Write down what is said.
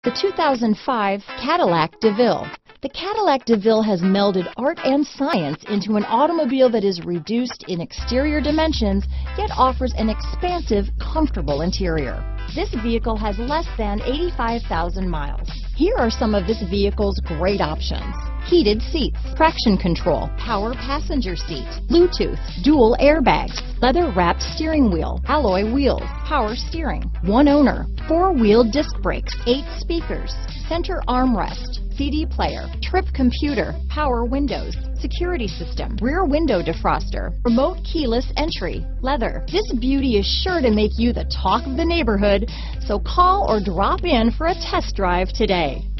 The 2005 Cadillac DeVille. The Cadillac DeVille has melded art and science into an automobile that is reduced in exterior dimensions, yet offers an expansive, comfortable interior. This vehicle has less than 85,000 miles. Here are some of this vehicle's great options: heated seats, traction control, power passenger seat, Bluetooth, dual airbags, leather-wrapped steering wheel, alloy wheels, power steering, one owner, four-wheel disc brakes, 8 speakers, center armrest, CD player, trip computer, power windows, security system, rear window defroster, remote keyless entry, leather. This beauty is sure to make you the talk of the neighborhood, so call or drop in for a test drive today.